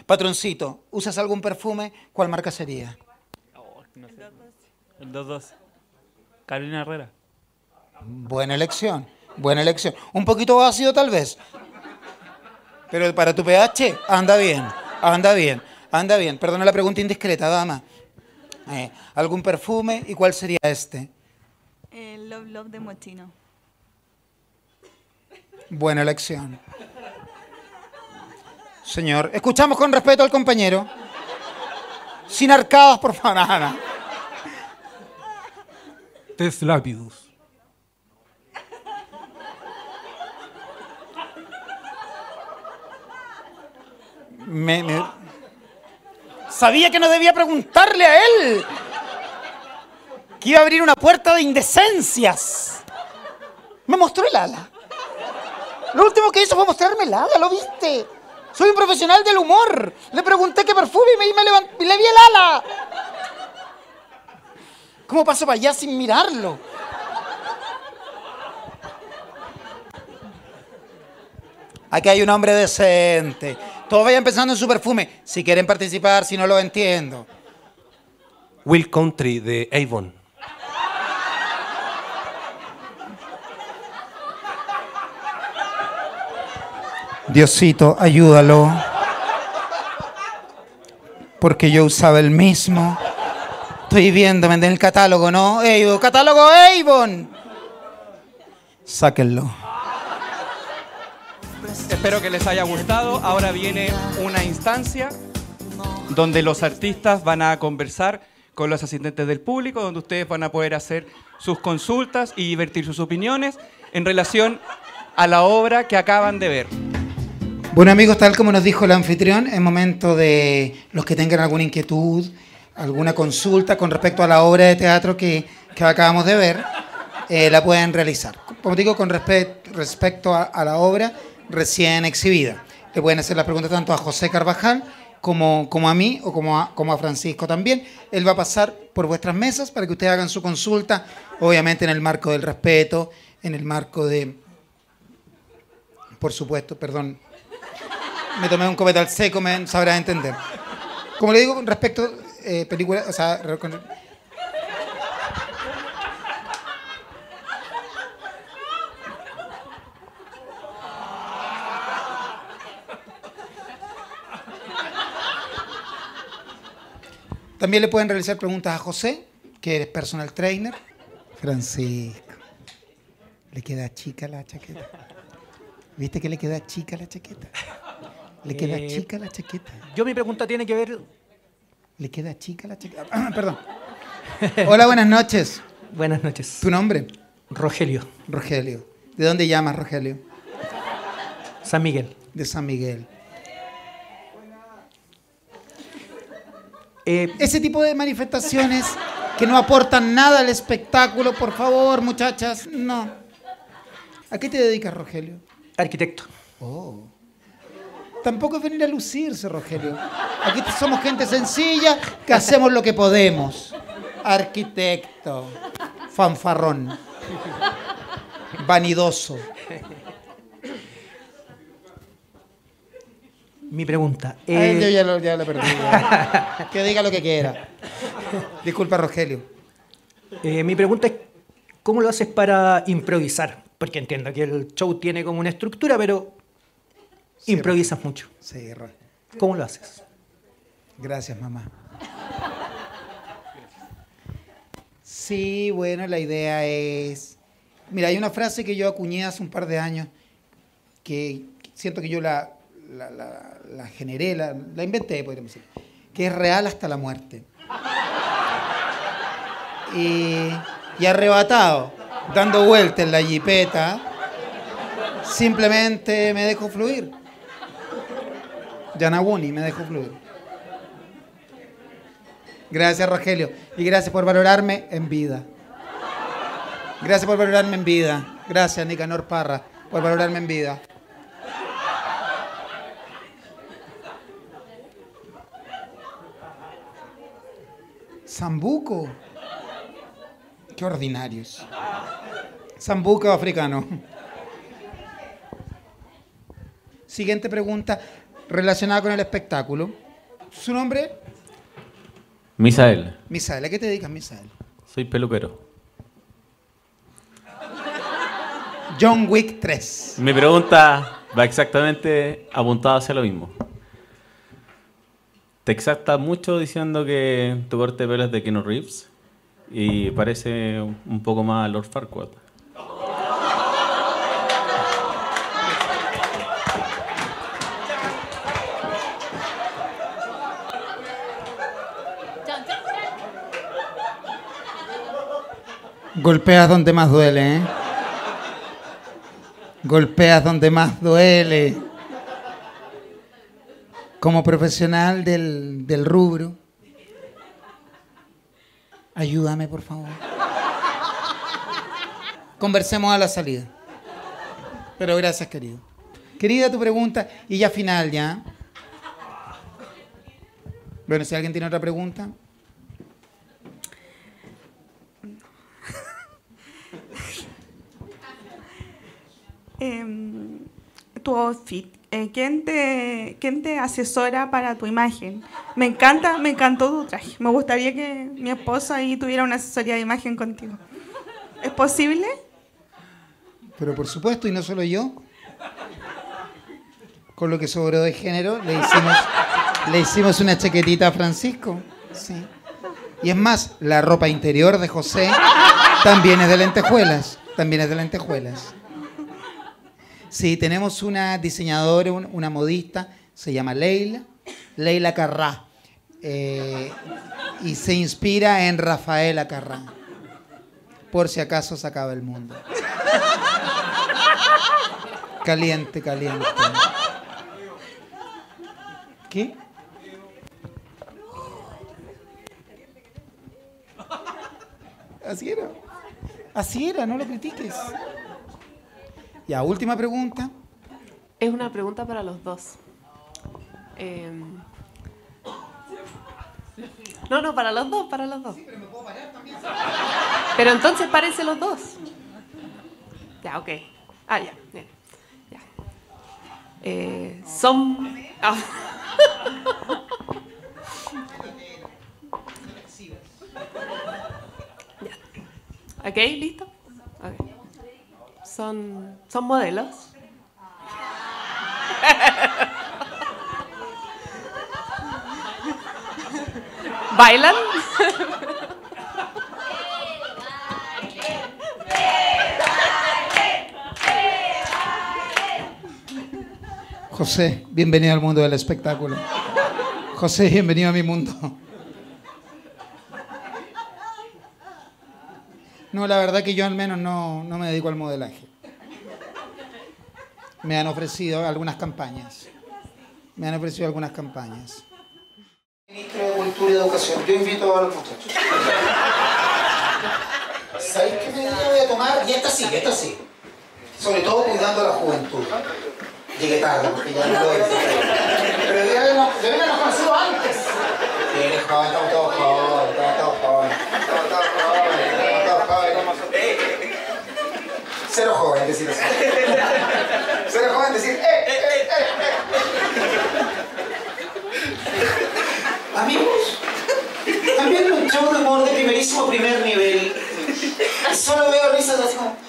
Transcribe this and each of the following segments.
Patroncito, ¿usas algún perfume? ¿Cuál marca sería? Oh, no sé. El 212. Carolina Herrera. Buena elección, buena elección. Un poquito ácido tal vez. Pero para tu pH, anda bien, anda bien, anda bien. Perdona la pregunta indiscreta, dama. ¿Algún perfume y cuál sería este? El Love Love de Moschino. Buena elección. Señor, escuchamos con respeto al compañero. Sin arcadas, por favor. Nada. Test Lapidus. Sabía que no debía preguntarle a él. Que iba a abrir una puerta de indecencias. Me mostró el ala. Lo último que hizo fue mostrarme el ala, ¿lo viste? Soy un profesional del humor. Le pregunté qué perfume y le vi el ala. ¿Cómo paso para allá sin mirarlo? Aquí hay un hombre decente. Todos vayan pensando en su perfume. Si quieren participar, si no lo entiendo. Will Country de Avon. Diosito, ayúdalo. Porque yo usaba el mismo. Estoy viéndome en el catálogo, ¿no? Avon, catálogo Avon. Sáquenlo. Espero que les haya gustado. Ahora viene una instancia donde los artistas van a conversar con los asistentes del público, donde ustedes van a poder hacer sus consultas y vertir sus opiniones en relación a la obra que acaban de ver. Bueno, amigos, tal como nos dijo el anfitrión, es momento de los que tengan alguna inquietud, alguna consulta con respecto a la obra de teatro que acabamos de ver, la pueden realizar. Como digo, con respecto a la obra recién exhibida. Le pueden hacer las preguntas tanto a José Carvajal como a mí o como a Francisco también. Él va a pasar por vuestras mesas para que ustedes hagan su consulta, obviamente en el marco del respeto, en el marco de... Por supuesto, perdón. Me tomé un copetal seco, me sabrás entender. Como le digo, con respecto a películas, o sea, también le pueden realizar preguntas a José, que es personal trainer. Francisco, ¿le queda chica la chaqueta? ¿Viste que le queda chica la chaqueta? ¿Le queda chica la chaqueta? Mi pregunta tiene que ver... ¿Le queda chica la chaqueta? Perdón. Hola, buenas noches. Buenas noches. ¿Tu nombre? Rogelio. Rogelio. ¿De dónde llamas, Rogelio? San Miguel. De San Miguel. Ese tipo de manifestaciones que no aportan nada al espectáculo, por favor, muchachas, no. ¿A qué te dedicas, Rogelio? Arquitecto. Oh. Tampoco es venir a lucirse, Rogelio. Aquí somos gente sencilla que hacemos lo que podemos. Arquitecto, fanfarrón, vanidoso. Mi pregunta. Yo ya lo perdí. Que diga lo que quiera. Disculpa, Rogelio. Mi pregunta es, ¿cómo lo haces para improvisar? Porque entiendo que el show tiene como una estructura, pero sí, improvisas mucho. Sí, Rogelio. ¿Cómo lo haces? Gracias, mamá. Sí, bueno, la idea es... Mira, hay una frase que yo acuñé hace un par de años que siento que yo la generé, la inventé, podríamos decir, que es real hasta la muerte. Y arrebatado, dando vueltas en la jipeta, simplemente me dejo fluir. Yanaguni, me dejo fluir. Gracias, Rogelio. Y gracias por valorarme en vida. Gracias por valorarme en vida. Gracias, Nicanor Parra, por valorarme en vida. Sambuco. Qué ordinarios. Sambuco africano. Siguiente pregunta. relacionada con el espectáculo. ¿Su nombre? Misael, Misael. ¿A qué te dedicas, Misael? soy peluquero. John Wick 3. Mi pregunta va exactamente apuntada hacia lo mismo. Te exaltas mucho diciendo que tu corte de pelo es de Keanu Reeves y parece un poco más a Lord Farquaad. Golpeas donde más duele, ¿eh? Golpeas donde más duele. Como profesional del rubro, ayúdame, por favor. Conversemos a la salida. Pero gracias, querido. Querida, tu pregunta. Y ya final, ya. Bueno, si alguien tiene otra pregunta. Tu outfit. ¿Quién te asesora para tu imagen? Me encantó tu traje. Me gustaría que mi esposo ahí tuviera una asesoría de imagen contigo. ¿Es posible? Pero por supuesto, y no solo yo. Con lo que sobró de género, le hicimos una chaquetita a Francisco. Sí. Y es más, la ropa interior de José también es de lentejuelas. También es de lentejuelas. Sí, tenemos una diseñadora, una modista, se llama Leila Carrá. Y se inspira en Rafaela Carrá. Por si acaso se acaba el mundo. Caliente, caliente. ¿Qué? Así era, no lo critiques. Ya, última pregunta. Es una pregunta para los dos. No, para los dos. Sí, pero me puedo parar también. Pero entonces párense los dos. Ya, ok. Ya, bien. Ya. Son... Ah. Ya. Ok, ¿listo? Ok. Son modelos. ¿Bailan? José, bienvenido al mundo del espectáculo. José, bienvenido a mi mundo. No, la verdad que yo al menos no me dedico al modelaje. Me han ofrecido algunas campañas. Ministro de Cultura y Educación, yo invito a los muchachos. ¿Sabéis qué medida voy a tomar? Y esta sí. Sobre todo cuidando a la juventud. Llegué tarde porque ya no lo hice. Pero deben habernos conocido antes. Sí, eres joven, estamos todos jóvenes. Cero joven decir así. Cero joven decir Amigos, también un show de humor de primer nivel. Solo veo risas así como...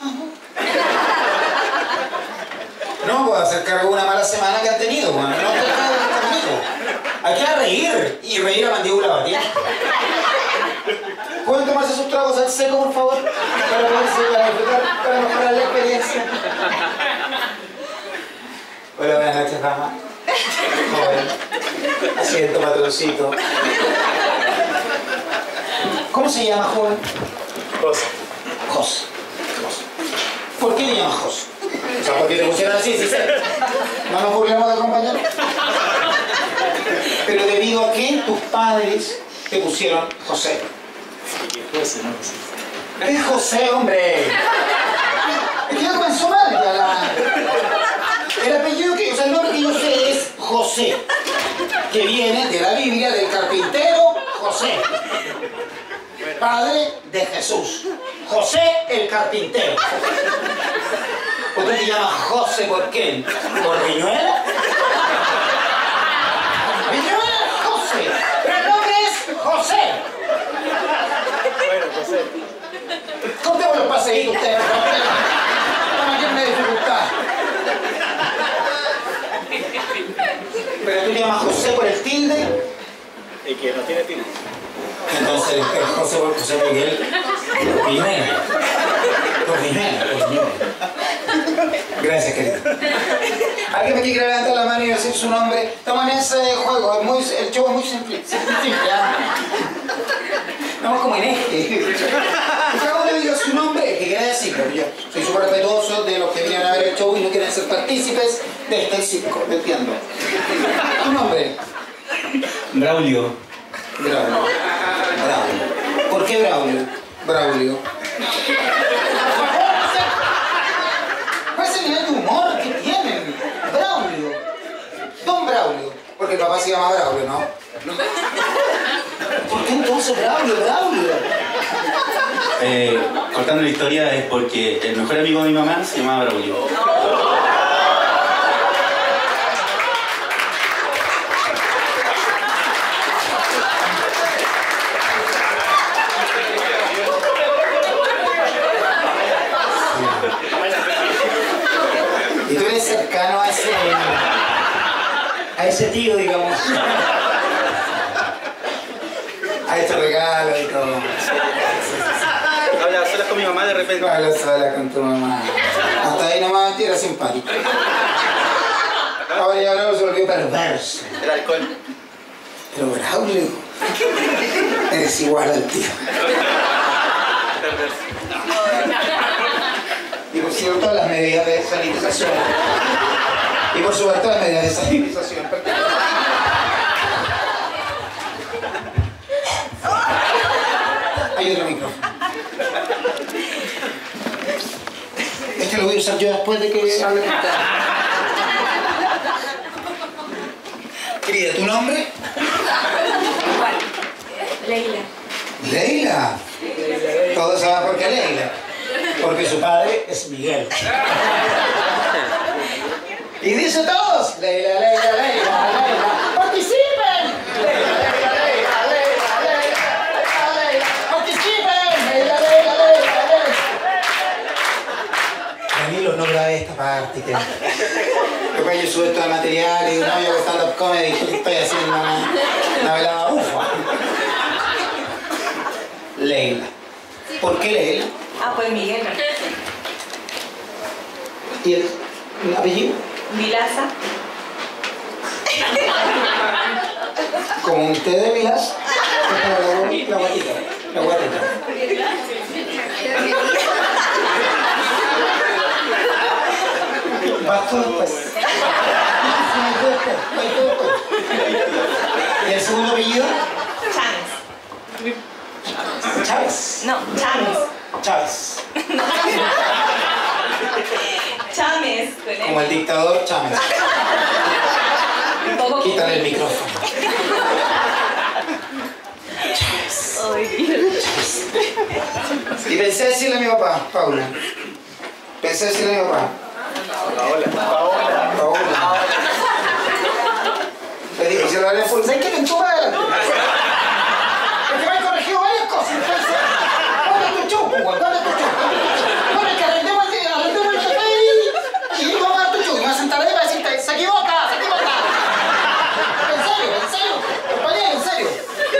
No puedo hacer cargo de una mala semana que han tenido, bueno. No puedo hacer conmigo. Hay que reír y reír a mandíbula batida. ¿Pueden tomarse sus tragos al seco, por favor? Para disfrutar, para mejorar la experiencia. Hola, buenas noches, dama. Joven. Asiento, patroncito. ¿Cómo se llama, joven? Jos. ¿Por qué le llamas Jos? O sea, ¿por qué te pusieron así? ¿Sí? ¿No nos burlemos del compañero? Pero debido a que tus padres te pusieron José. José, no José. Es José, hombre. Es que ya comenzó mal. El apellido que, o sea, el nombre que yo sé es José, que viene de la Biblia del carpintero José, padre de Jesús. José el carpintero. ¿Por qué te llamas José? ¿Por qué? ¿Por riñuela? paseíto usted. No me tiene dificultad. Pero tú te llamas José por el tilde. Y que no tiene tilde. Entonces el José por José Miguel. Jiménez. Por Jiménez. Gracias, querido. ¿Alguien me quiere levantar la mano y decir su nombre? Estamos en ese juego. El show es muy simple. Estamos como en este. Cada uno diga su nombre, que quiere decirlo. Yo soy súper respetuoso de los que vienen a ver el show y no quieren ser partícipes de este circo. ¿Te entiendo? ¿Tu nombre? Braulio. Braulio. ¿Por qué Braulio? Braulio. ¿Cuál es el nivel de humor que tienen? Braulio. Don Braulio. Porque el papá se llama Braulio, ¿no? ¿Por qué entonces Braulio? Cortando la historia es porque el mejor amigo de mi mamá se llamaba Braulio. Y tú eres cercano a ese tío, digamos. A este regalo y todo. Habla sola con mi mamá de repente. Habla sola con tu mamá. Hasta ahí nomás era simpático. Ahora ya Braulio se volvió perverso. El alcohol. Pero Braulio, eres igual al tío. Y por cierto, todas las medidas de sanitización. Y por supuesto, las medidas de sanitización. Hay otro micrófono. Este lo voy a usar yo después de que hable con usted. Querida, ¿tu nombre? Leila. Leila. Todos saben por qué Leila. Porque su padre es Miguel. Y dice todos, Leila, Leila, Leila, Leila, ¡participen! Leila, Leila, Leila, Leila, Leila, Leila, ¡participen! Leila, Leila, Leila, Leila. Danilo, no grabé esta parte. Después yo subo todo el material y digo, no, yo hago stand-up comedy, estoy haciendo una velada ufa. Leila. ¿Por qué Leila? Ah, pues Miguel. ¿Y el apellido? Vilaza. Como un té de Vilas. La guatita. La guatita. Vas tú después. ¿Y el segundo apellido? Chávez. Chávez. No, Chávez. Chávez. Chávez. Como el dictador Chávez. Quítale el micrófono. Chávez. Y pensé decirle a mi papá, Paula. Pensé decirle a mi papá. Paola. Le dije, si lo haré full. ¿Sabes qué? Tú vas adelante. Porque me han corregido varias cosas. Entonces, ¿cuál es tu chupo? ¿Cuál es tu chupo? Bueno, es que arrendemos el café y vamos a dar tu chupo. Y me voy a sentar ahí para decirte, se equivoca. En serio, compañero, en serio.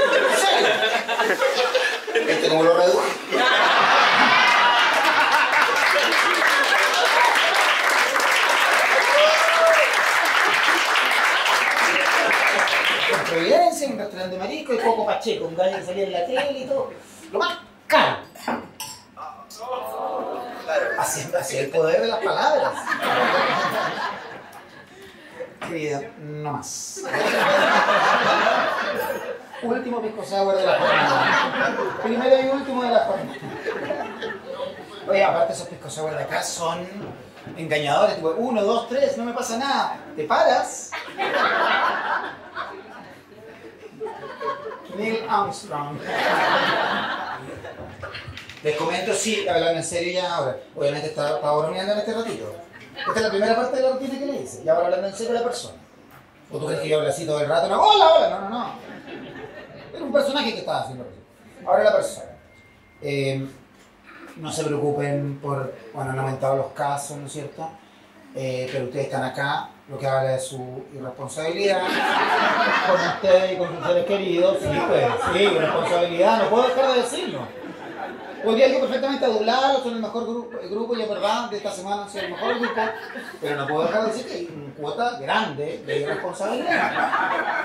¿Viste cómo lo reduje? Providencia, un restaurante de marisco y Coco Pacheco, un gallo que salía en la tele y todo. Lo más caro. Así el poder de las palabras. Querida, no más. Último pisco sour de la jornada. Primero y último de la jornada. Oye, aparte esos pisco sour de acá son engañadores. Tipo, 1, 2, 3, no me pasa nada. Te paras. Neil Armstrong. Les comento, sí, hablando en serio ya ahora. Obviamente estaba bromeando en este ratito. Esta es la primera parte de la rutina que le hice. Y ahora hablando en serio la persona. ¿O tú crees que yo hablo así todo el rato? No, hola. No. Era un personaje que estaba haciendo eso. Ahora la persona. No se preocupen por, bueno, han aumentado los casos, ¿no es cierto? Pero ustedes están acá, lo que habla de su irresponsabilidad con ustedes y con sus seres queridos. Sí, pues, sí, irresponsabilidad, no puedo dejar de decirlo. Podría yo perfectamente adularlos, son el mejor grupo, y es verdad, de esta semana han sido el mejor grupo, pero no puedo dejar de decir que hay una cuota grande de irresponsabilidad.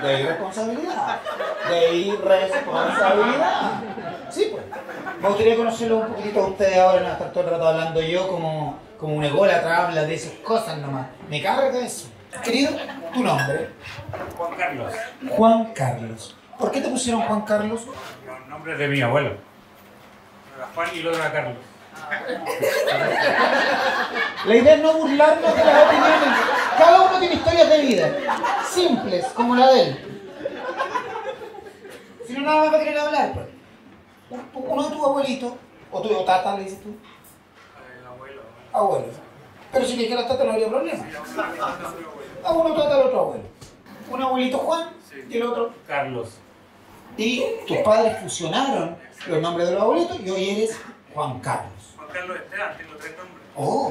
Sí, pues. Me gustaría conocerlo un poquitito a ustedes ahora, no estar todo el rato hablando yo como un ególatra, habla de esas cosas nomás. Me carga eso. Querido, tu nombre. Juan Carlos. Juan Carlos. ¿Por qué te pusieron Juan Carlos? El nombre de mi abuelo. Era Juan y luego era Carlos. La idea es no burlarnos de las opiniones. Cada uno tiene historias de vida, simples, como la de él. Si no, nada más va a querer hablar, pues. Uno de tus abuelitos, o tu tata, le dices tú. Abuelo. Pero si le dijeras tata no habría problema. A uno trata al otro abuelo. Un abuelito Juan y el otro Carlos. Y tus padres fusionaron los nombres de los abuelitos y hoy eres Juan Carlos. Juan Carlos Esteban, tengo 3 nombres. Oh.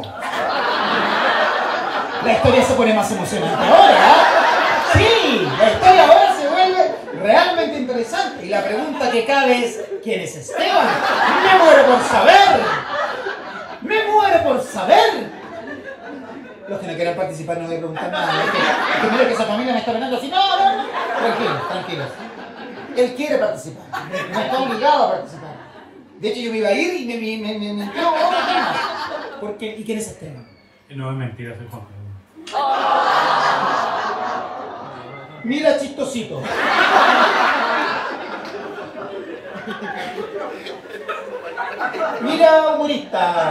La historia se pone más emocionante ahora, ¿eh? Sí, la historia ahora se vuelve realmente interesante. Y la pregunta que cabe es, ¿quién es Esteban? ¡Me muero por saber! ¡Me muero por saber! Los que no quieran participar no voy a preguntar nada. Es que mira que esa familia me está mirando así. No. Tranquilos. Él quiere participar. No está obligado a participar. De hecho, yo me iba a ir y me mintió otro tema. Porque, ¿y quién es Esteban? No es mentira, soy Juan Carlos. Mira, chistosito. Mira, humorista.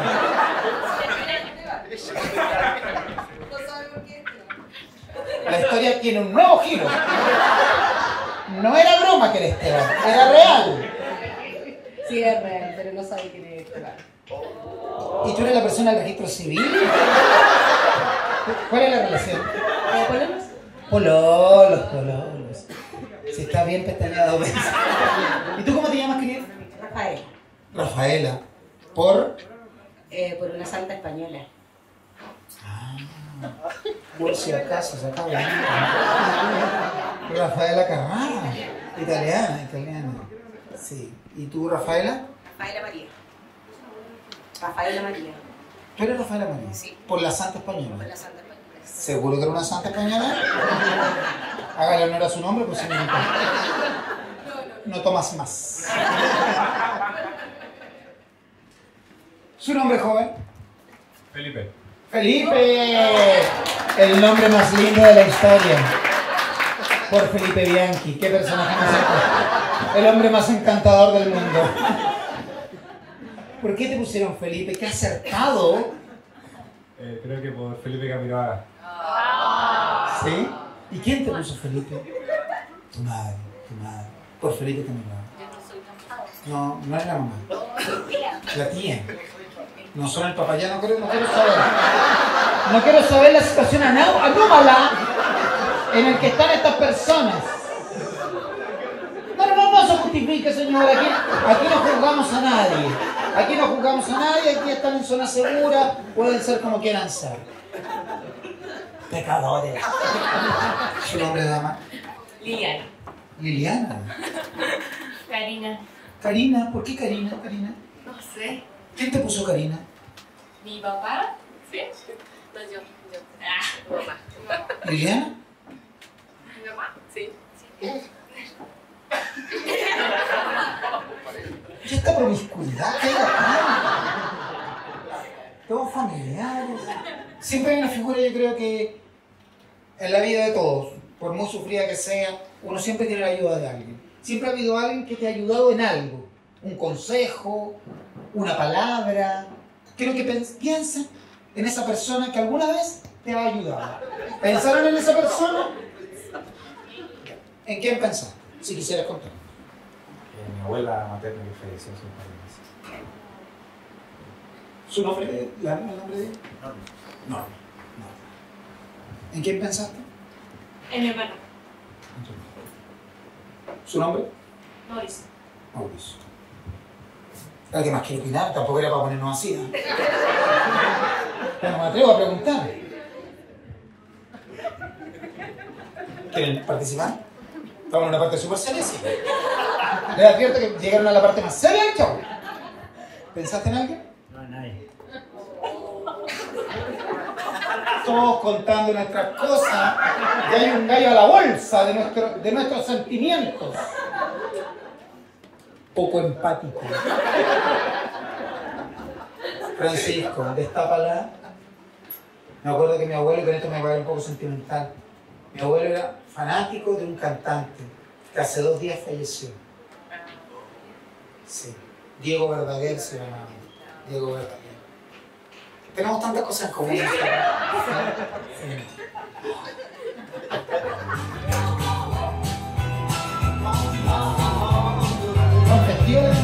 La historia tiene un nuevo giro. No era broma que era Esteban, era real. Sí, es real, pero no sabe quién es Esteban. ¿Y tú eres la persona del registro civil? ¿Cuál es la relación? ¿Pololos? Pololos. Si está bien pestañeado. ¿Y tú cómo te llamas, querido? Rafaela. ¿Por? Por una santa española. Por si acaso se acaba de ir. Rafaela Carrara. Italiana. Sí. ¿Y tú, Rafaela? Rafaela María. Rafaela María. ¿Tú eres Rafaela María? Sí. ¿Por la santa española? Por la santa española. ¿Seguro que era una santa española? Hágale honor a su nombre, pues si no, no tomas más. ¿Su nombre, joven? Felipe. ¡Felipe! El nombre más lindo de la historia. Por Felipe Bianchi. ¿Qué personaje más encantador? El hombre más encantador del mundo. ¿Por qué te pusieron Felipe? ¡Qué acertado! Creo que por Felipe Camiroaga. ¿Sí? ¿Y quién te puso Felipe? Tu madre. Por Felipe Camiroaga. No, no es la mamá. La tía. No son el papá, ya no quiero saber. No quiero saber la situación anómala en el que están estas personas. No se justifique, señor. Aquí no juzgamos a nadie. Aquí están en zona segura, pueden ser como quieran ser. Pecadores. ¿Su nombre, dama? Liliana. Liliana. Karina. Karina, ¿por qué Karina? No sé. ¿Quién te puso Karina? ¿Mi papá? Sí. No, yo. Mi mamá. ¿Liliana? ¿Mi mamá? Sí. ¿Y esta promiscuidad que hay acá? Todos familiares. Siempre hay una figura, yo creo que en la vida de todos, por muy sufrida que sea, uno siempre tiene la ayuda de alguien. Siempre ha habido alguien que te ha ayudado en algo. Un consejo, una palabra. Quiero que piensen en esa persona que alguna vez te ha ayudado. ¿Pensaron en esa persona? ¿En quién pensaste? Si quisieras contar. Mi abuela materna que falleció hace un par de meses. ¿Su nombre? ¿El nombre de él? No. ¿En quién pensaste? En mi hermano. ¿Su nombre? Mauricio. ¿Alguien más quiere opinar? Tampoco era para ponernos así, ¿no? No me atrevo a preguntar. ¿Quieren participar? Estamos en una parte súper seria, sí. Les advierto que llegaron a la parte más seria del show. ¿Pensaste en alguien? No, nadie. Todos contando nuestras cosas y hay un gallo a la bolsa de nuestros sentimientos. Poco empático. Francisco, destápala. Me acuerdo que mi abuelo, y con esto me va a ver un poco sentimental, mi abuelo era fanático de un cantante que hace 2 días falleció. Sí, Diego Verdaguer se llamaba. Diego Verdaguer. Tenemos tantas cosas en común. Sí. ¿Con festivales?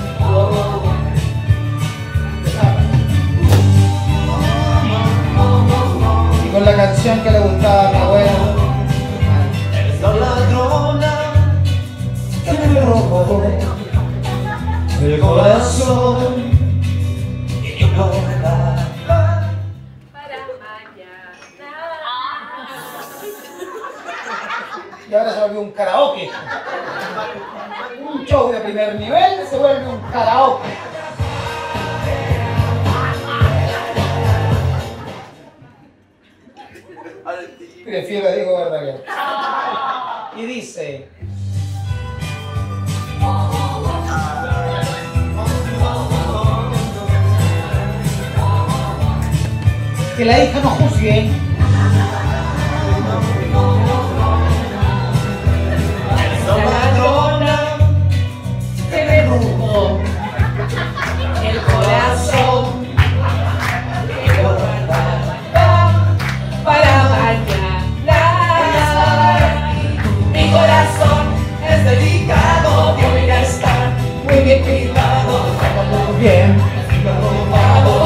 Y con la canción que le gustaba a mi abuelo. Eres la ladrona que me robó el corazón y no me da. Y ahora se volvió un karaoke. Un show de primer nivel se vuelve un karaoke. Prefiero a Diego Verdaguer. Y dice... Que la hija no juzgue. La ladrona que me robó el corazón y lo guardaba para mañana. Mi corazón es delicado, voy a estar muy bien cuidado, muy bien robado.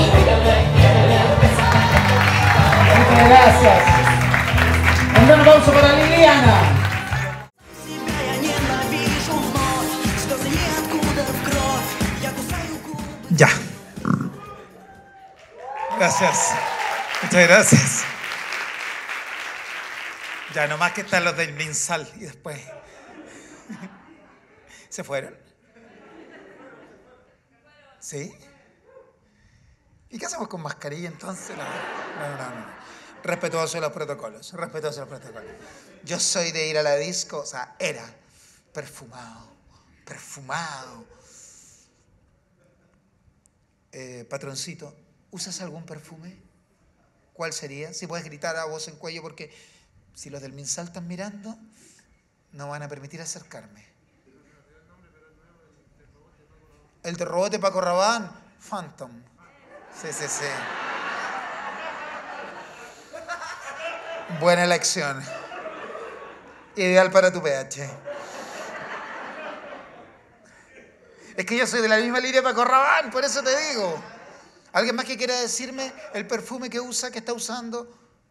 Muchas gracias. Un gran aplauso para Liliana. Ya. Gracias. Muchas gracias. Ya, nomás que están los del MinSal y después... ¿Se fueron? ¿Sí? ¿Y qué hacemos con mascarilla entonces? No. Respetuoso de los protocolos, respetuoso de los protocolos. Yo soy de ir a la disco, o sea, era perfumado. Patroncito, ¿usas algún perfume? ¿Cuál sería? Si puedes gritar a voz en cuello, porque si los del MinSal están mirando, no van a permitir acercarme. El de Robote Paco Rabanne, Phantom. Sí. Buena elección. Ideal para tu pH. Es que yo soy de la misma línea de Paco Rabanne, por eso te digo. ¿Alguien más que quiera decirme el perfume que usa, que está usando?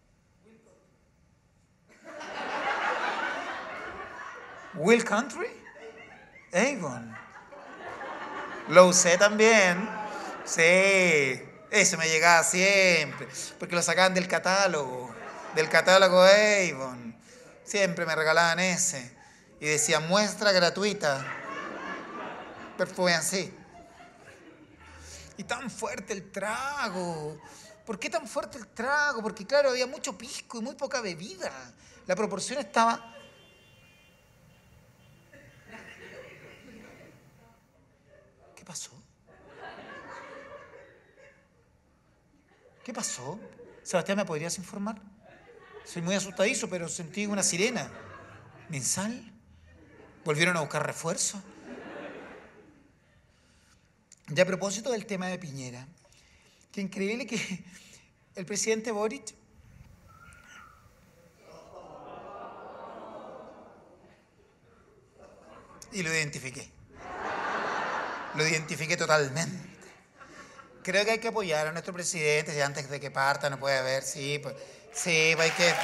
Will Country? Avon. Lo usé también. Sí, ese me llegaba siempre, porque lo sacaban del catálogo Avon. Siempre me regalaban ese. Y decía, muestra gratuita. Perfume así. Y tan fuerte el trago. ¿Por qué tan fuerte el trago? Porque claro, había mucho pisco y muy poca bebida. La proporción estaba... ¿Qué pasó? ¿Qué pasó? Sebastián, ¿me podrías informar? Soy muy asustadizo, pero sentí una sirena. ¿MinSal? ¿Volvieron a buscar refuerzo? Ya a propósito del tema de Piñera, qué increíble que el presidente Boric y lo identifiqué totalmente. Creo que hay que apoyar a nuestro presidente, si antes de que parta no puede haber, sí, pues hay que...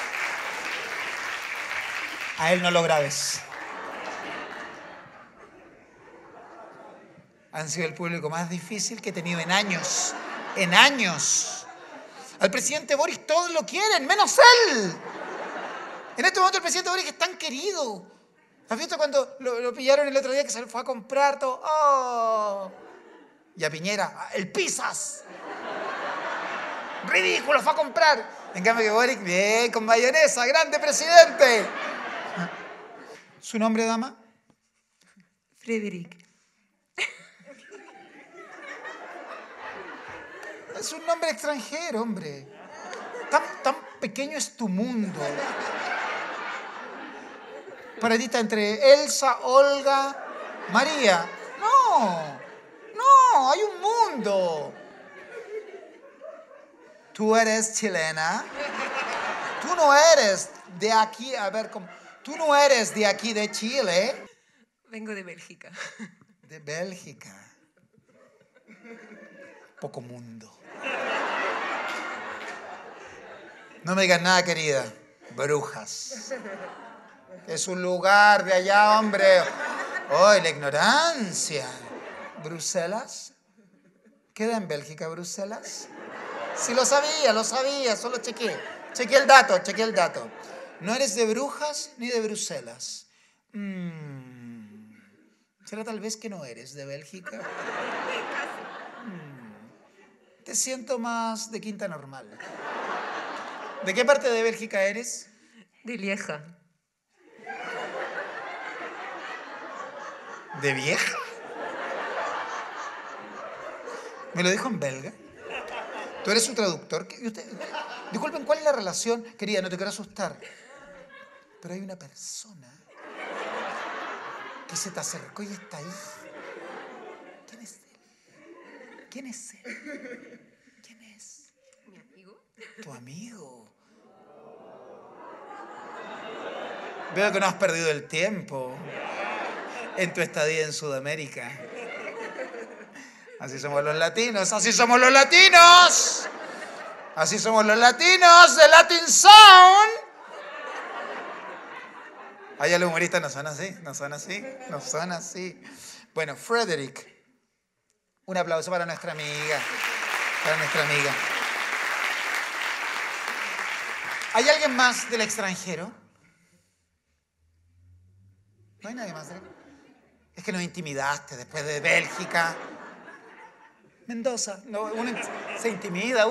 A él no lo grabes. han sido el público más difícil que he tenido en años. En años. Al presidente Boric todos lo quieren, menos él. En este momento el presidente Boric es tan querido. ¿Has visto cuando lo pillaron el otro día que se fue a comprar todo? ¡Oh! Y a Piñera, el Pisas. Ridículo, fue a comprar. En cambio que Boric, bien, con mayonesa, grande presidente. ¿Su nombre, dama? Frederick. Es un nombre extranjero, hombre. Tan pequeño es tu mundo. Para ti está entre Elsa, Olga, María. No, hay un mundo. Tú eres chilena. Tú no eres de aquí, a ver, ¿cómo? Tú no eres de aquí, de Chile. Vengo de Bélgica. De Bélgica. Poco mundo. No me digas nada, querida. Brujas. Es un lugar de allá, hombre. ¡Ay, la ignorancia! ¿Bruselas? ¿Queda en Bélgica, Bruselas? Sí, lo sabía, solo chequeé. Chequeé el dato. No eres de Brujas ni de Bruselas. ¿Será tal vez que no eres de Bélgica? Te siento más de Quinta Normal. ¿De qué parte de Bélgica eres? De Lieja. ¿De vieja? ¿Me lo dijo en belga? ¿Tú eres su traductor? Disculpen, ¿cuál es la relación? Querida, no te quiero asustar. Pero hay una persona que se te acercó y está ahí. ¿Quién es él? ¿Quién es él? ¿Quién es? ¿Mi amigo? Tu amigo. Veo que no has perdido el tiempo en tu estadía en Sudamérica. Así somos los latinos, así somos los latinos. Así somos los latinos de Latin Sound. Allá los humoristas no son así. Bueno, Frederick, un aplauso para nuestra amiga. ¿Hay alguien más del extranjero? ¿No hay nadie más? Es que nos intimidaste después de Bélgica. Mendoza. No, se intimida.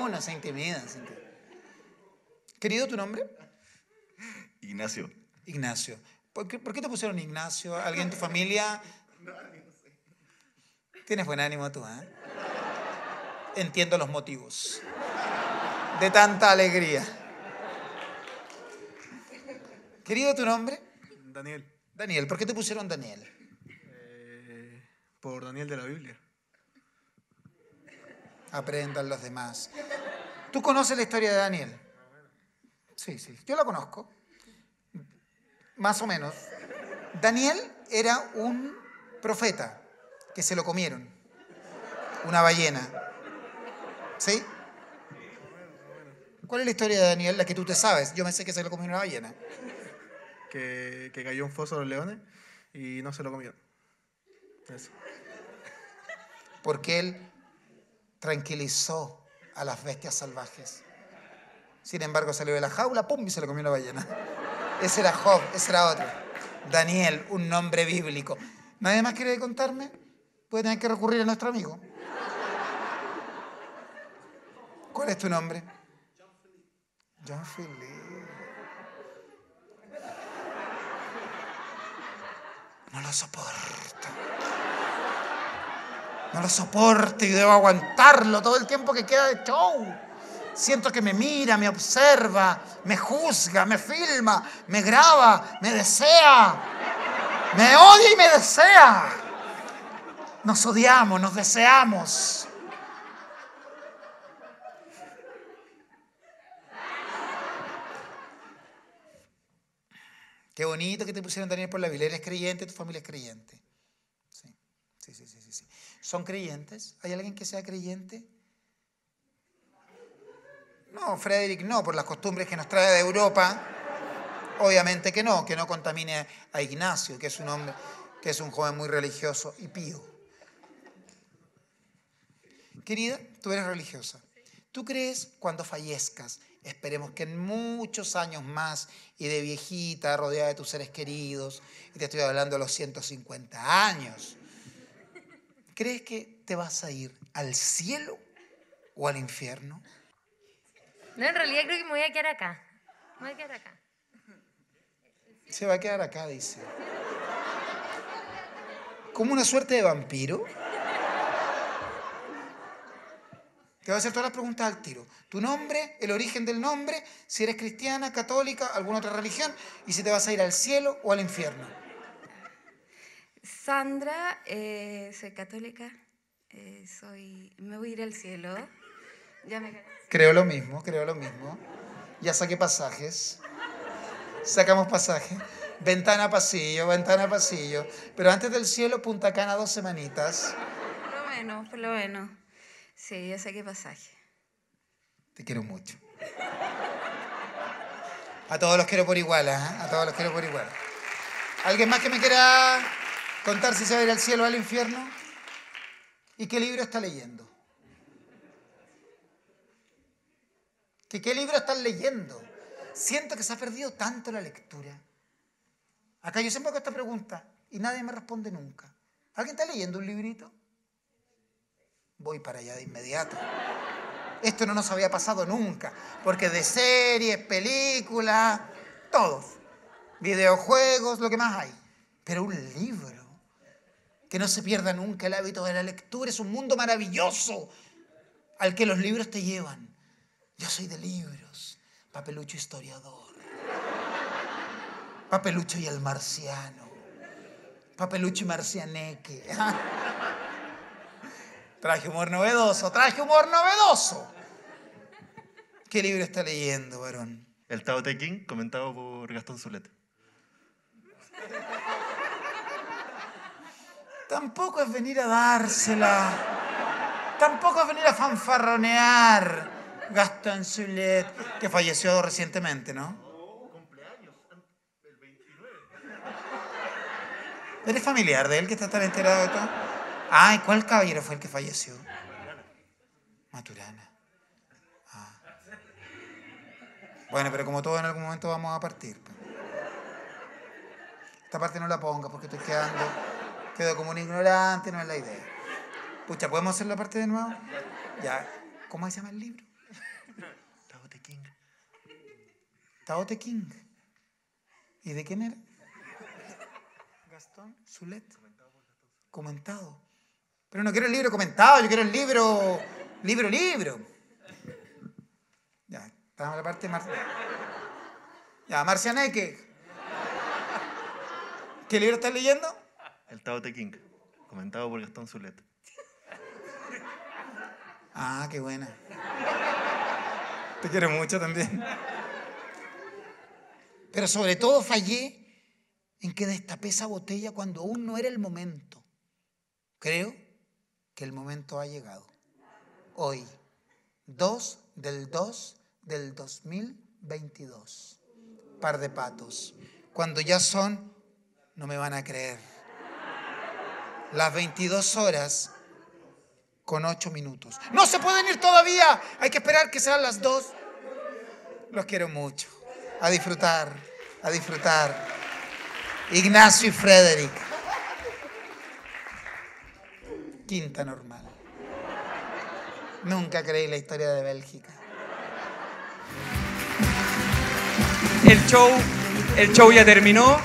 Querido, ¿tu nombre? Ignacio. Ignacio. ¿Por qué te pusieron Ignacio? ¿Alguien en tu familia? Tienes buen ánimo tú, ¿eh? Entiendo los motivos de tanta alegría. Querido, ¿tu nombre? Daniel. Daniel. ¿Por qué te pusieron Daniel? Por Daniel de la Biblia. Aprendan los demás. ¿Tú conoces la historia de Daniel? Sí, yo la conozco. Más o menos. Daniel era un profeta que se lo comieron. Una ballena. ¿Sí? ¿Cuál es la historia de Daniel? La que tú te sabes. Yo me sé que se lo comió una ballena. Que cayó un foso de los leones y no se lo comieron. Eso. Porque él tranquilizó a las bestias salvajes. Sin embargo, salió de la jaula, ¡pum!, y se lo comió una ballena. Ese era Job, ese era otro. Daniel, un nombre bíblico. ¿Nadie más quiere contarme? Puede tener que recurrir a nuestro amigo. ¿Cuál es tu nombre? John Philip. No lo soporto y debo aguantarlo todo el tiempo que queda de show. Siento que me mira, me observa, me juzga, me filma, me graba, me desea. Me odia y me desea. Nos odiamos, nos deseamos. Qué bonito que te pusieron Daniel por la Biblia. ¿Eres creyente? ¿Tu familia es creyente? Sí. ¿Son creyentes? ¿Hay alguien que sea creyente? No, Frederick no, por las costumbres que nos trae de Europa. Obviamente que no contamine a Ignacio, que es un hombre, que es un joven muy religioso y pío. Querida, tú eres religiosa. ¿Tú crees cuando fallezcas, esperemos que en muchos años más y de viejita, rodeada de tus seres queridos, y te estoy hablando de los 150 años, ¿crees que te vas a ir al cielo o al infierno? No, en realidad creo que me voy a quedar acá. Me voy a quedar acá. Se va a quedar acá, dice. ¿Como una suerte de vampiro? Te voy a hacer todas las preguntas al tiro. Tu nombre, el origen del nombre, si eres cristiana, católica, alguna otra religión, y si te vas a ir al cielo o al infierno. Sandra, soy católica, me voy a ir al cielo. Ya me gané. Creo lo mismo, creo lo mismo. Ya saqué pasajes. Sacamos pasajes. Ventana, pasillo, ventana, pasillo. Pero antes del cielo, Punta Cana, 2 semanitas. Por lo menos. Sí, ya saqué pasaje. Te quiero mucho. A todos los quiero por igual, ¿eh? A todos los quiero por igual. ¿Alguien más que me quiera contar si se va a ir al cielo o al infierno? ¿Y qué libro está leyendo? ¿Qué libro estás leyendo? Siento que se ha perdido tanto la lectura. Acá yo siempre hago esta pregunta y nadie me responde nunca. ¿Alguien está leyendo un librito? Voy para allá de inmediato. Esto no nos había pasado nunca, porque de series, películas, todos, videojuegos, lo que más hay. Pero un libro, que no se pierda nunca el hábito de la lectura, es un mundo maravilloso al que los libros te llevan. Yo soy de libros, Papelucho historiador, Papelucho y el marciano, Papelucho y Marcianeque. Traje humor novedoso, traje humor novedoso. ¿Qué libro está leyendo, varón? El Tao Te Ching, comentado por Gastón Zuleta. Tampoco es venir a dársela. Tampoco es venir a fanfarronear. Gastón Zuleta, que falleció recientemente, ¿no? ¿Eres familiar de él que está tan enterado de todo? Ay, ¿cuál caballero fue el que falleció? Maturana. Ah. Bueno, pero como todo en algún momento vamos a partir. Esta parte no la ponga porque estoy quedo como un ignorante, no es la idea. Pucha, ¿podemos hacer la parte de nuevo? Ya. ¿Cómo se llama el libro? Tao Te Ching. Tao Te Ching. ¿Y de quién era? Gastón Zuleta. Comentado. Pero no quiero el libro comentado, yo quiero el libro. Libro. Ya, estamos en la parte de Ya, Marcianeque. ¿Qué libro estás leyendo? El Tao Te Ching, comentado por Gastón Zuleta. Ah, qué buena. Te quiero mucho también. Pero sobre todo fallé en que destapé esa botella cuando aún no era el momento. Creo que el momento ha llegado. Hoy, 2 del 2 del 2022. Par de patos. Cuando ya son, no me van a creer, las 22 horas con 8 minutos. ¡No se pueden ir todavía! Hay que esperar que sean las 2. Los quiero mucho. A disfrutar, a disfrutar. Ignacio y Frederick. Quinta normal. Nunca creí la historia de Bélgica. El show ya terminó.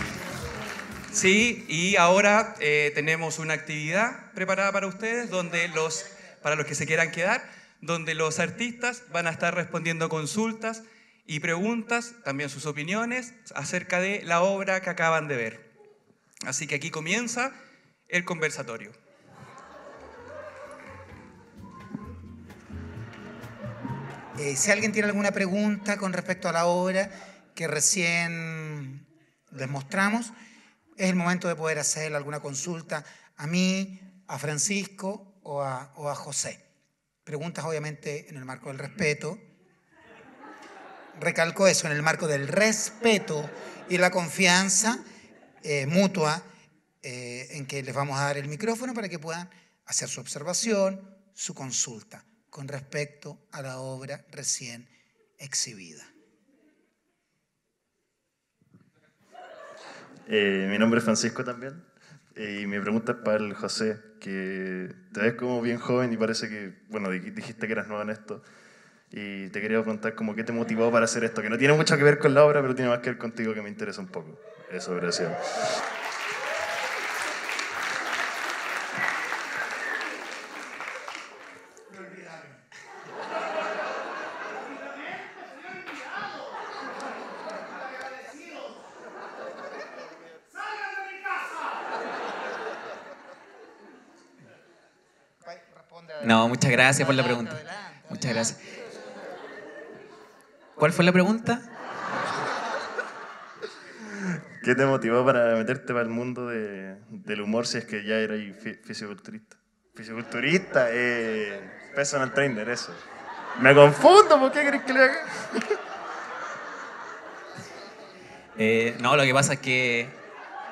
Sí, y ahora tenemos una actividad preparada para ustedes, para los que se quieran quedar, donde los artistas van a estar respondiendo consultas y preguntas, también sus opiniones, acerca de la obra que acaban de ver. Así que aquí comienza el conversatorio. Si alguien tiene alguna pregunta con respecto a la obra que recién les mostramos, es el momento de poder hacer alguna consulta a mí, a Francisco o a José. Preguntas obviamente en el marco del respeto. Recalco eso, en el marco del respeto y la confianza mutua en que les vamos a dar el micrófono para que puedan hacer su observación, su consulta con respecto a la obra recién exhibida. Mi nombre es Francisco también. Y mi pregunta es para el José, que te ves como bien joven y parece que, bueno, dijiste que eras nuevo en esto. Y te quería preguntar como qué te motivó para hacer esto, que no tiene mucho que ver con la obra, pero tiene más que ver contigo, que me interesa un poco. Eso, gracias. No, muchas gracias por la pregunta. Muchas gracias. ¿Cuál fue la pregunta? ¿Qué te motivó para meterte para el mundo del humor si es que ya eras fisiculturista? Fisiculturista, personal trainer, eso. Me confundo, ¿por qué crees que le haga? No, lo que pasa es que...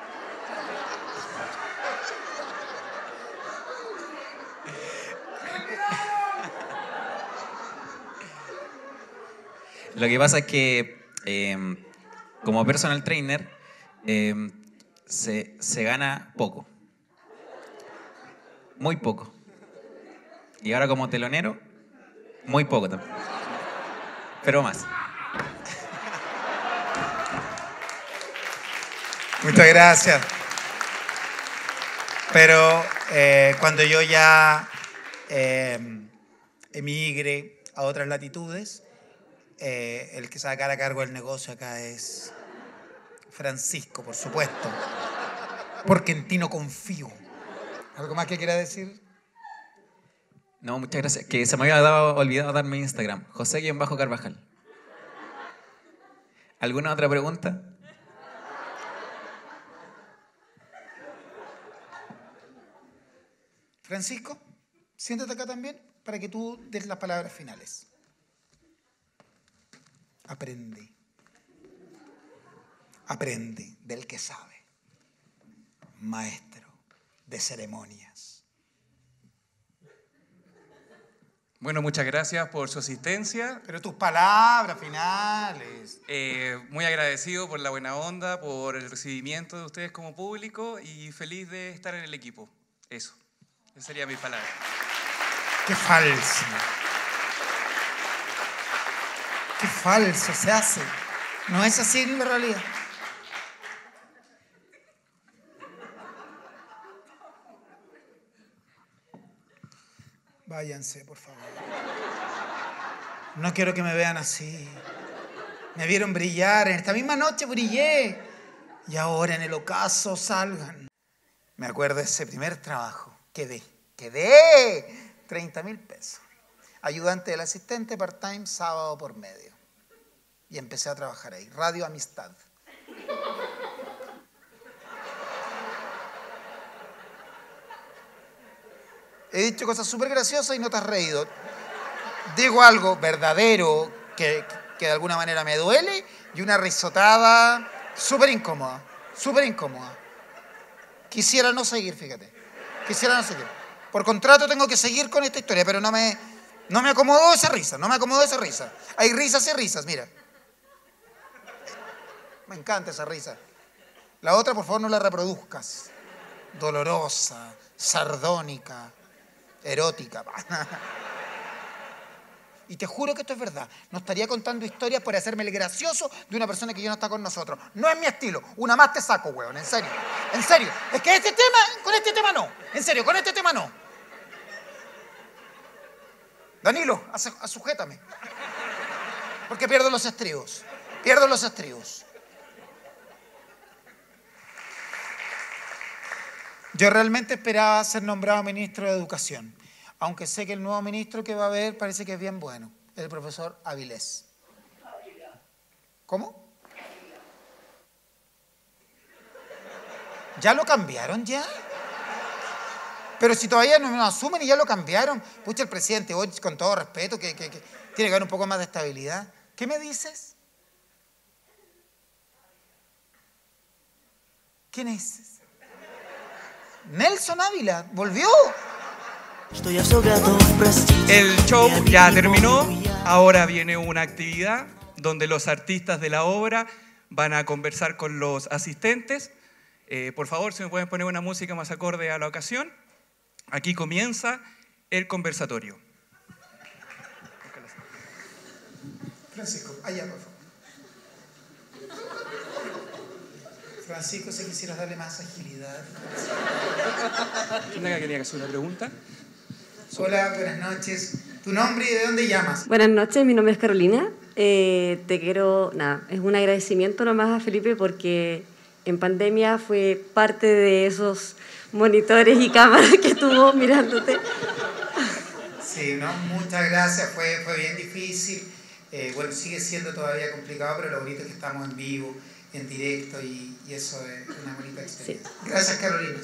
Lo que pasa es que como personal trainer se gana poco. Muy poco. Y ahora como telonero, muy poco también. Pero más. Muchas gracias. Pero cuando yo ya emigre a otras latitudes, el que se va a quedar a cargo del negocio acá es Francisco, por supuesto. Porque en ti no confío. ¿Algo más que quiera decir? No, muchas gracias. Que se me había olvidado darme Instagram. José_Carvajal. ¿Alguna otra pregunta? Francisco, siéntate acá también para que tú des las palabras finales. Aprende. Aprende del que sabe. Maestro de ceremonias. Bueno, muchas gracias por su asistencia. Pero tus palabras finales. Muy agradecido por la buena onda, por el recibimiento de ustedes como público y feliz de estar en el equipo. Eso. Esa sería mi palabra. Qué falso. Qué falso se hace. No es así en la realidad. Váyanse, por favor. No quiero que me vean así. Me vieron brillar. En esta misma noche brillé. Y ahora en el ocaso salgan. Me acuerdo de ese primer trabajo. Quedé. 30.000 pesos. Ayudante del asistente part-time, sábado por medio. Y empecé a trabajar ahí. Radio Amistad. He dicho cosas súper graciosas y no te has reído. Digo algo verdadero que de alguna manera me duele y una risotada súper incómoda. Súper incómoda. Quisiera no seguir, fíjate. Quisiera no seguir. Por contrato tengo que seguir con esta historia, pero no me acomodó esa risa. No me acomodó esa risa. Hay risas y risas, mira. Me encanta esa risa. La otra, por favor, no la reproduzcas. Dolorosa, sardónica, erótica. Y te juro que esto es verdad. No estaría contando historias por hacerme el gracioso de una persona que ya no está con nosotros. No es mi estilo. Una más te saco, weón. En serio. En serio. Es que con este tema no. En serio, con este tema no. Danilo, sujétame. Porque pierdo los estribos. Pierdo los estribos. Yo realmente esperaba ser nombrado ministro de Educación. Aunque sé que el nuevo ministro que va a haber parece que es bien bueno, el profesor Avilés. ¿Cómo? ¿Ya lo cambiaron ya? Pero si todavía no lo asumen y ya lo cambiaron. Pucha, el presidente Boric, con todo respeto, que tiene que haber un poco más de estabilidad. ¿Qué me dices? ¿Quién es? Nelson Ávila, volvió. El show ya terminó. Ahora viene una actividad donde los artistas de la obra van a conversar con los asistentes. Por favor, si me pueden poner una música más acorde a la ocasión. Aquí comienza el conversatorio. Francisco, allá, por favor. Francisco, si quisieras darle más agilidad. ¿Quién acá quería hacer una pregunta? Hola, buenas noches. ¿Tu nombre y de dónde llamas? Buenas noches, mi nombre es Carolina. Te quiero, es un agradecimiento nomás a Felipe porque en pandemia fue parte de esos monitores y cámaras que estuvo mirándote. Sí, no, muchas gracias, fue bien difícil. Bueno, sigue siendo todavía complicado, pero lo bonito es que estamos en vivo, en directo y eso es una bonita experiencia. Sí. Gracias, Carolina.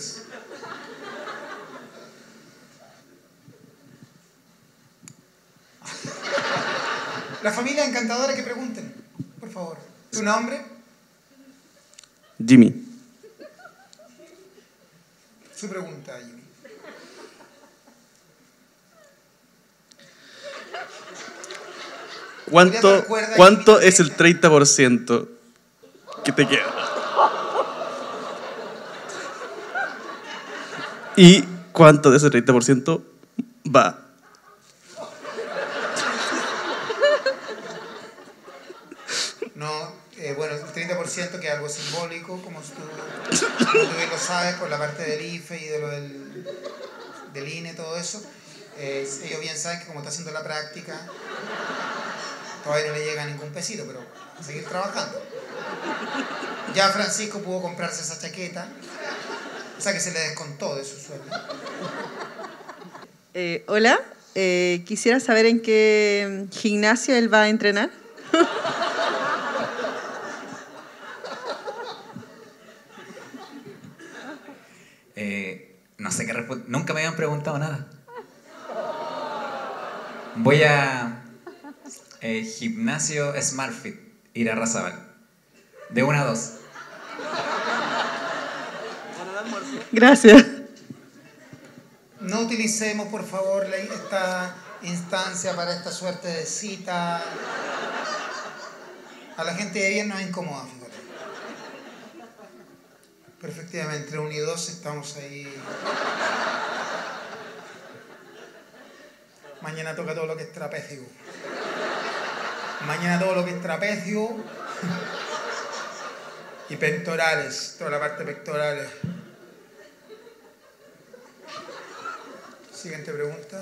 La familia encantadora que pregunten, por favor. ¿Tu nombre? Jimmy. Su pregunta, Jimmy. ¿Cuánto es el 30% que te queda? ¿Y cuánto de ese 30% va? No, bueno, el 30% que es algo simbólico, como tú bien lo sabes, por la parte del IFE y de lo del INE, todo eso. Ellos bien saben que como está haciendo la práctica, todavía no le llega ningún pesito, pero a seguir trabajando. Ya Francisco pudo comprarse esa chaqueta, o sea que se le descontó de su sueldo. Hola, quisiera saber en qué gimnasio él va a entrenar. No sé qué responder. Nunca me habían preguntado nada. Voy a gimnasio SmartFit, Irarrázaval. De 1 a 2. Gracias. No utilicemos, por favor, esta instancia para esta suerte de cita. A la gente de bien nos incomoda, fíjate. Pero efectivamente, entre 1 y 2 estamos ahí. Mañana toca todo lo que es trapecio. Mañana todo lo que es trapecio. Y pectorales, toda la parte pectorales. Siguiente pregunta.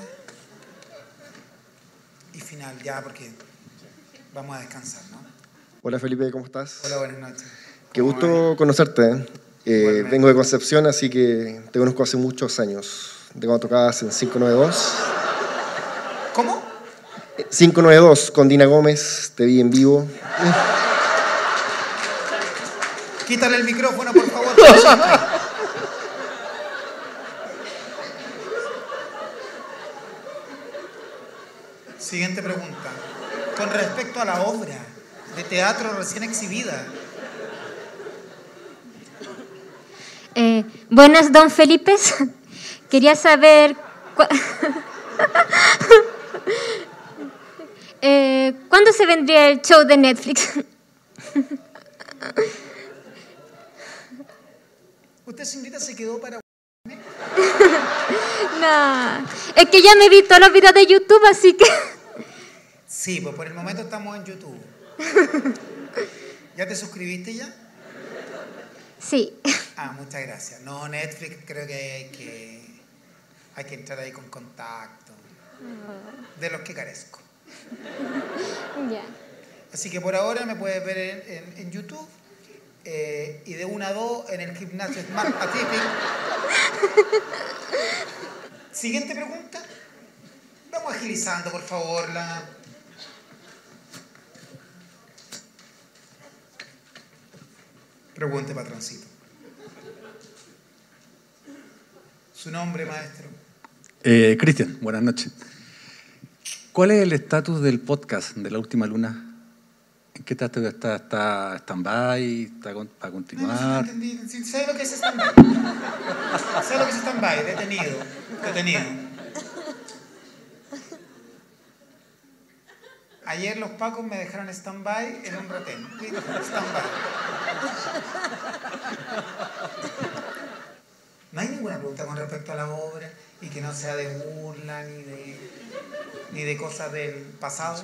Y final, ya, porque vamos a descansar, ¿no? Hola Felipe, ¿cómo estás? Hola, buenas noches. Qué gusto conocerte. Vengo de Concepción, así que te conozco hace muchos años. De cuando tocabas en 592. ¿Cómo? 592 con Dina Gómez, te vi en vivo. Quítale el micrófono, por favor. Siguiente pregunta. Con respecto a la obra de teatro recién exhibida. Buenas, don Felipe. Quería saber ¿cuándo se vendría el show de Netflix? ¿Usted, señorita, se quedó para...? No, es que ya me vi todos los videos de YouTube, así que... Sí, pues por el momento estamos en YouTube. ¿Ya te suscribiste ya? Sí. Ah, muchas gracias. No, Netflix creo que hay que entrar ahí con contacto. De los que carezco. Ya. Así que por ahora me puedes ver en YouTube y de 1 a 2 en el gimnasio Smart Pacific. Siguiente pregunta. Vamos agilizando, por favor, la... Pregunte, patroncito. ¿Su nombre, maestro? Cristian, buenas noches. ¿Cuál es el estatus del podcast de La Última Luna? ¿En qué estatus está? ¿Está stand-by? ¿Está para continuar? No entendí. Sí, sé lo que es stand-by. Sé lo que es stand-by, detenido. Ayer los pacos me dejaron stand-by en un retén. Stand-by. No hay ninguna pregunta con respecto a la obra y que no sea de burla ni de cosas del pasado.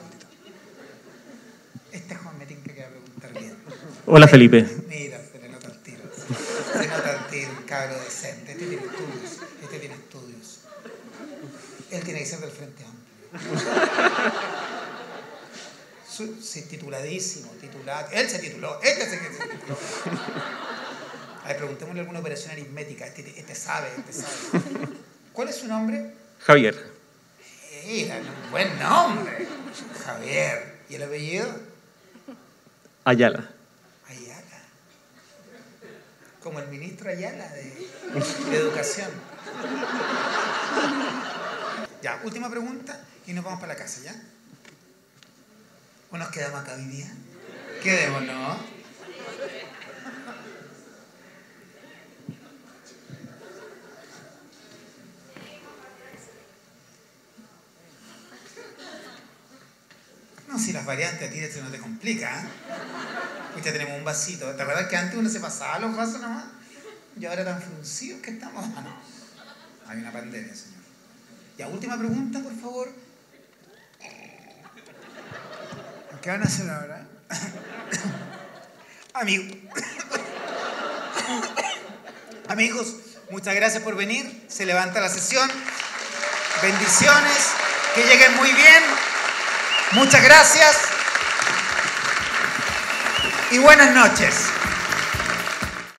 Este Juan me tiene que preguntar bien. Hola, Felipe. Mira, se le nota el tiro. Se nota el tiro, cabro decente. Este tiene estudios. Este tiene estudios. Él tiene que ser del Frente Amplio. Sí, tituladísimo, titulado. Él se tituló. Este se tituló. A ver, preguntémosle alguna operación aritmética. Este sabe. ¿Cuál es su nombre? Javier. Mira, un buen nombre. Javier. ¿Y el apellido? Ayala. Ayala. Como el ministro Ayala de Educación. Ya, última pregunta y nos vamos para la casa, ¿ya? ¿O nos quedamos acá hoy día? Quedémonos. No, si las variantes a ti no te complica, ¿eh? Hoy ya tenemos un vasito. ¿Te acuerdas que antes uno se pasaba los vasos nomás? Y ahora tan fruncidos que estamos. Ah, no. Hay una pandemia, señor. Ya, última pregunta, por favor. ¿Qué van a hacer ahora? Amigos, muchas gracias por venir. Se levanta la sesión. Bendiciones. Que lleguen muy bien. Muchas gracias. Y buenas noches.